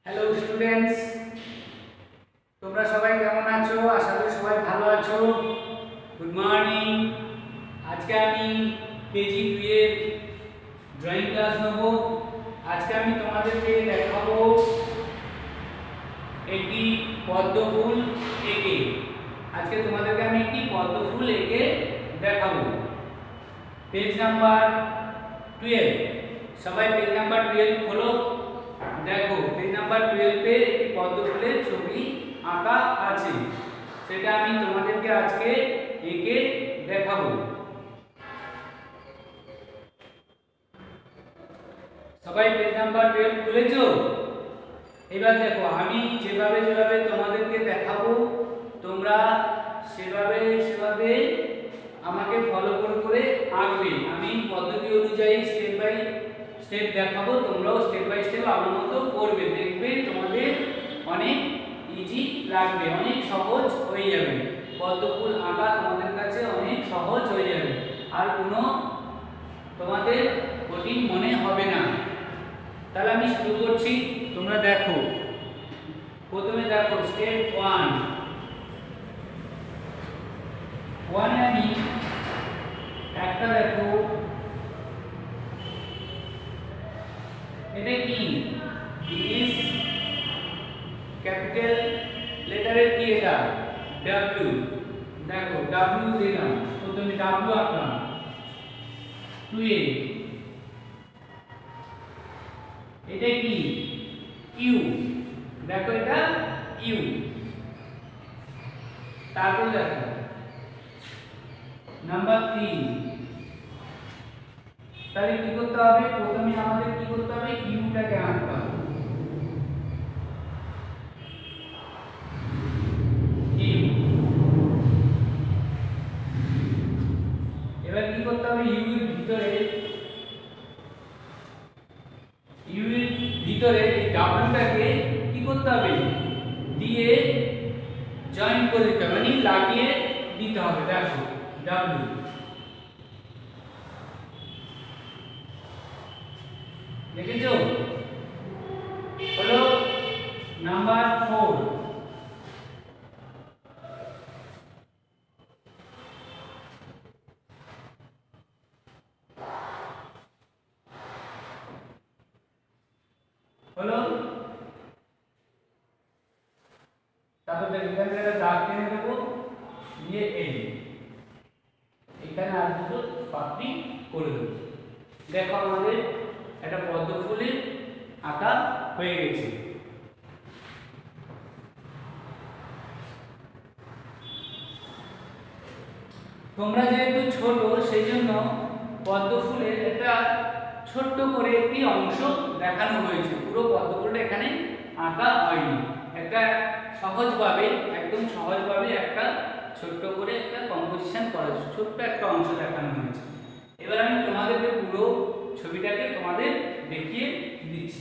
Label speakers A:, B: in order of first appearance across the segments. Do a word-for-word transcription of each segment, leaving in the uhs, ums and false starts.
A: Hello students, তোমরা সবাই কেমন আছো? আশা করি সবাই ভালো আছো। Good morning. আজকে আমি কেজি টু এর ড্রয়িং ক্লাস নেব। আজকে আমি তোমাদেরকে দেখাবো একটি পদ্ম ফুল এঁকে। আজকে তোমাদেরকে আমি একটি পদ্ম ফুল এঁকে দেখাবো। পেজ নাম্বার টুয়েলভ, সবাই পেজ নাম্বার টুয়েলভ খোলো। দেখো পেজ নাম্বার টুয়েলভ এ একটি পদ্ম ফুলের ছবি আঁকা আছে, সেটা আমি তোমাদেরকে আজকে এঁকে দেখাবো। সবাই পেজ নাম্বার টুয়েলভ খুলেছো? এবার দেখো আমি যেভাবে যেভাবে তোমাদেরকে দেখাবো তোমরা সেভাবে সেভাবে আমাকে ফলো করে করে আঁকবে। আমি পদ্ধতি অনুযায়ী স্টেপ বাই স্টেপ দেখাবো, তোমরাও স্টেপ বাই স্টেপ আমার মতো করবে। দেখবে তোমাদের অনেক ইজি লাগবে, অনেক সহজ হয়ে যাবে। পদ্ম ফুল আঁকা তোমাদের কাছে অনেক সহজ হয়ে যাবে, আর কোনো তোমাদের কঠিন মনে হবে না। তাহলে আমি শুরু করছি, তোমরা দেখো। প্রথমে দেখো স্টেপ ওয়ান। ওয়ানে আমি একটা দেখো, এটা কি ইংলিশ ক্যাপিটাল লেটারের কি? এটা ডাব্লিউ। দেখো ডাব্লিউ দিলাম, প্রথমে ডাব্লিউ আঁকলাম। টু এ, এটা কি ইউ। দেখো এটা ইউ। তারপর দেখো নাম্বার থ্রি। তাহলে কি করতে হবে? প্রথমে আমাদের কি করতে হবে? ইউটাকে আনতে হবে। ইউ। এবার কি করতে হবে? ইউ এর ভিতরে ইউ এর ভিতরে ডাব্লিউটাকে কি করতে হবে? দিয়ে জয়েন করে দিতে হবে, মানে লাগিয়ে দিতে হবে। দেখো ডাব্লিউ। দেখেছো? হলো নাম্বার ফোর। হলো তারপর দেখো এখানে একটা দাগ টেনে দেবো, দিয়ে এন এখানে আর দুটো পাপড়ি করে দেবো। দেখো আমাদের একটা পদ্ম ফুলের আঁকা হয়ে গেছে। তোমরা যেহেতু ছোট সেই জন্য পদ্ম ফুলের একটা ছোট্ট করে একটি অংশ দেখানো হয়েছে, পুরো পদ্ম ফুলটা এখানে আঁকা হয়নি। একটা সহজভাবে, একদম সহজভাবে একটা ছোট্ট করে একটা কম্পোজিশন করা, ছোট্ট একটা অংশ দেখানো হয়েছে। এবার আমি তোমাদেরকে পুরো ছবিটাকে তোমাদের দেখিয়ে দিচ্ছি।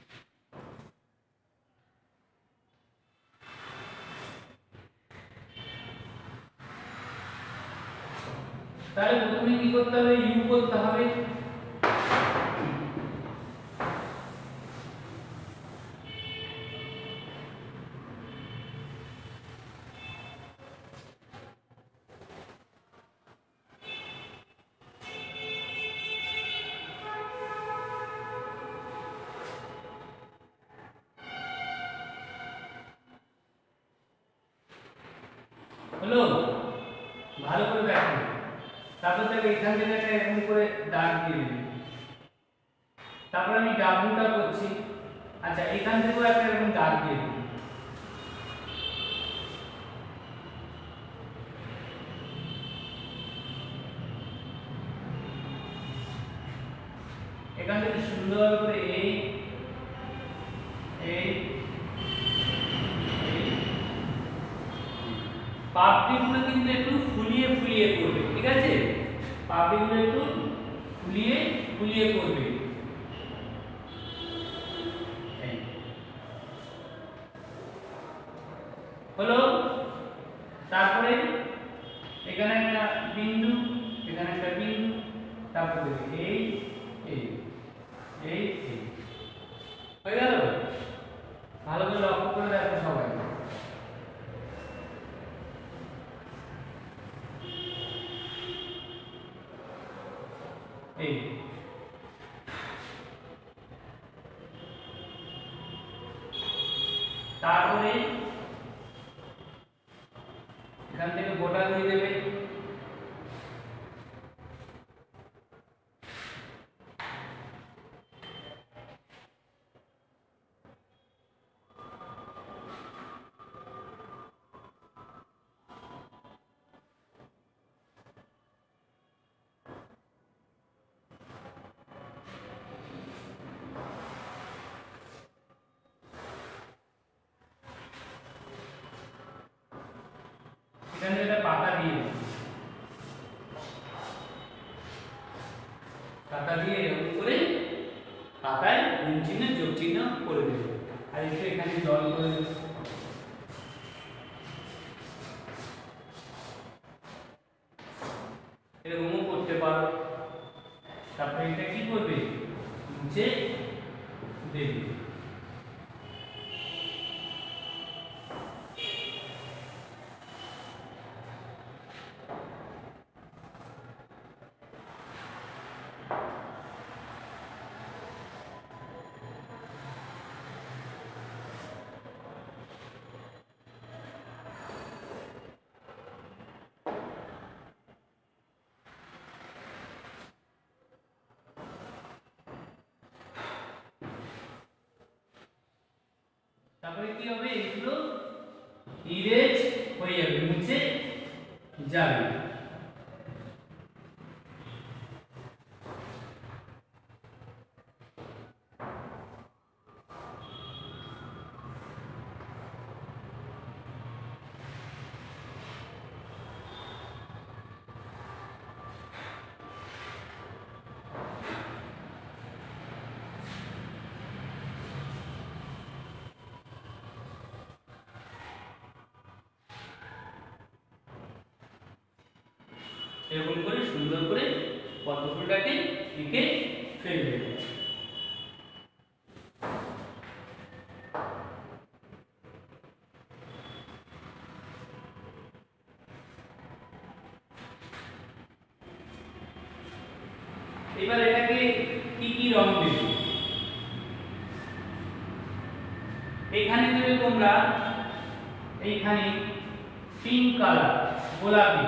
A: তাহলে প্রথমে কি করতে হবে? ইউ করতে হবে। হলো? ভালো করে দেখো। তারপর দেখো এখান থেকে একটা এরকম করে দাগ দিয়ে দিবি। তারপর আমি ডাব্লিউটা করছি। আচ্ছা, এখান থেকেও একটা এরকম দাগ দিয়ে দিবি। এখান থেকে সুন্দর করে এই এই পাপড়িগুলো কিন্তু একটু ফুলিয়ে ফুলিয়ে করবে, ঠিক আছে? পাপড়িগুলো একটু ফুলিয়ে ফুলিয়ে করবে। হলো? তারপরে এখানে একটা বিন্দু, এখানে একটা বিন্দু, তারপরে এই এই এই এই হয়ে গেল। তারপরে এখান থেকে গোটা দিয়ে দেবে। এখানে একটা পাতা দিয়ে দেবে, পাতা দিয়ে এরকম করে পাতায় গুণ চিহ্ন যোগ চিহ্ন করে দেবে। আর একটু এখানে জল করে দেবে। এরকমও করতে পারো। তারপরে এটা কি করবে, নিচে দেবে। তারপরে কি হবে, এগুলো ইরেজ হয়ে যাবে, নিচে যাবে। এরকম করে সুন্দর করে পদ্ম ফুলটাকে এঁকে ফেলবে। এবার এটাকে কি কি রং দেবে, এইখানে দেবে তোমরা, এইখানে পিঙ্ক কালার, গোলাপি,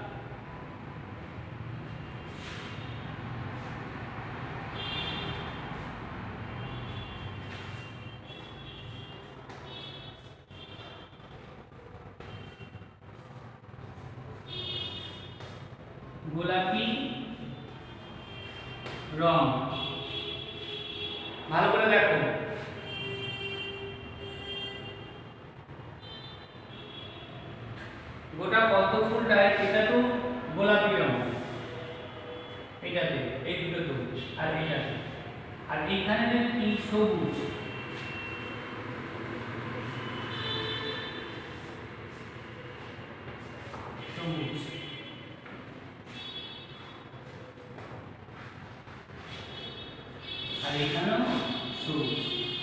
A: গোলাপি রং। ভালো করে দেখো, গোটা পদ্ম ফুলটায় এটা তো গোলাপি রং, এটাতে এই দুটো তো, আর এইটাতে, আর এইখানে কি সবুজ, সবুজ, আর এখানেও সবুজ।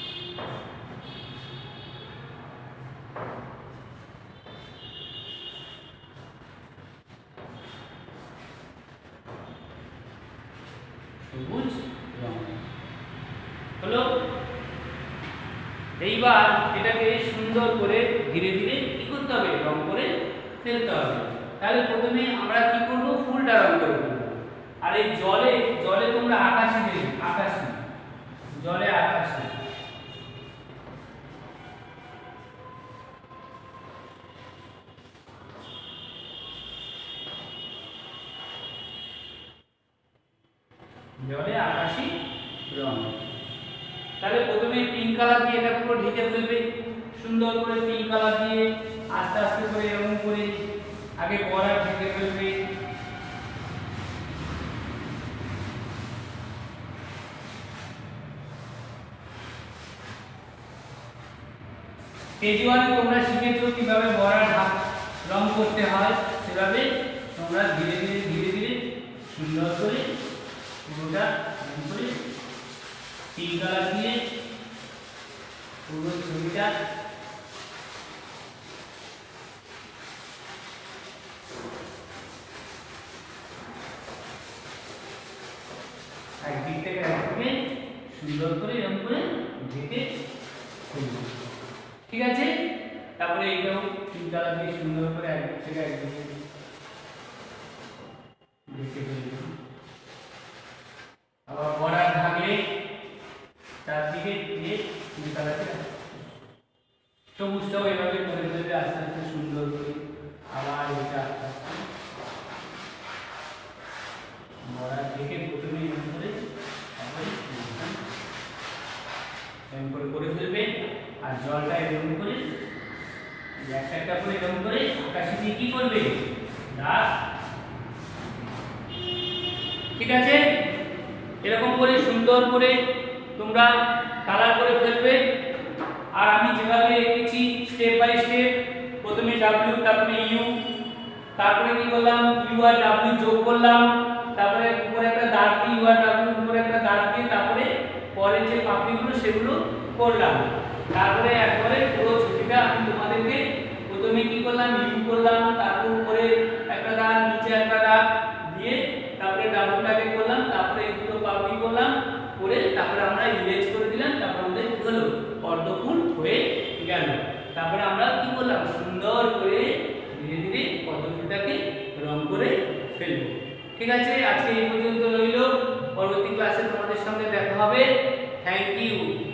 A: সবুজ রং হলো। এইবার এটাকে সুন্দর করে ধীরে ধীরে কি করতে হবে, রং করে ফেলতে হবে। তাহলে প্রথমে আমরা কি করব, ফুলটা রং করে ফেলব। আর এই জলে জলে তোমরা আকাশি দেবে, আকাশি, জলে আকাশি। জলে আকাশি রং। তাহলে প্রথমে পিঙ্ক কালার দিয়ে এটা পুরো ঢেকে ফেলবে, সুন্দর করে পিঙ্ক কালার দিয়ে আস্তে আস্তে করে এরকম করে আগে বর্ডার ঢেকে ফেলবে। কেজি ওয়ানে তোমরা শিখেছো কিভাবে বর্ডার রং করতে হয়, সেভাবে তোমরা ধীরে ধীরে ধীরে ধীরে সুন্দর করে পুরোটা রং করে পিঙ্ক কালার দিয়ে পুরো ছবিটা একদিক থেকে একদিকে সুন্দর করে এরকম করে ঢেকে ফেলবে। ঠিক আছে। তারপরে এইটাও তিন কালার দিয়ে সুন্দর করে একদিক থেকে একদিকে ঢেকে ফেলবো। আবার বর্ডার থাকলে চারদিকে দিয়ে তিন কালার সবুজটাও এভাবে করে দেবে আস্তে আস্তে সুন্দর করে। আবার এটা আস্তে আস্তে বর্ডার থেকে প্রথমে এরকম করে তারপরে এরকম করে করে ফেলবে। আর জলটা এরকম করে একটা একটা করে এরকম করে আকাশে দিয়ে কি করবে দাগ। ঠিক আছে, এরকম করে সুন্দর করে তোমরা কালার করে ফেলবে। আর আমি যেভাবে এঁকেছি স্টেপ বাই স্টেপ, প্রথমে ডাব্লিউ, তারপরে ইউ, তারপরে কি করলাম ইউ আর ডাব্লিউ যোগ করলাম, তারপরে উপরে একটা দাগ দিয়ে ইউ আর ডাব্লিউ উপরে একটা দাগ দিয়ে তারপরে পরে যে পাপড়িগুলো সেগুলো করলাম। তারপরে একবারে পুরো ছবিটা আমি তোমাদেরকে প্রথমে কি করলাম ইউ করলাম, তারপর উপরে একটা দাগ নিচে একটা দাগ দিয়ে তারপরে ডাব্লিউটাকে করলাম, তারপরে এই দুটো পাপড়ি করলাম করে তারপরে আমরা ইরেজ করে দিলাম। তারপর আমাদের কি হলো পদ্মফুল হয়ে গেল। তারপরে আমরা কি করলাম সুন্দর করে ধীরে ধীরে পদ্মফুলটাকে রং করে ফেলবো। ঠিক আছে, আজকে এই পর্যন্ত রইল। পরবর্তী ক্লাসে তোমাদের সঙ্গে দেখা হবে। Thank you.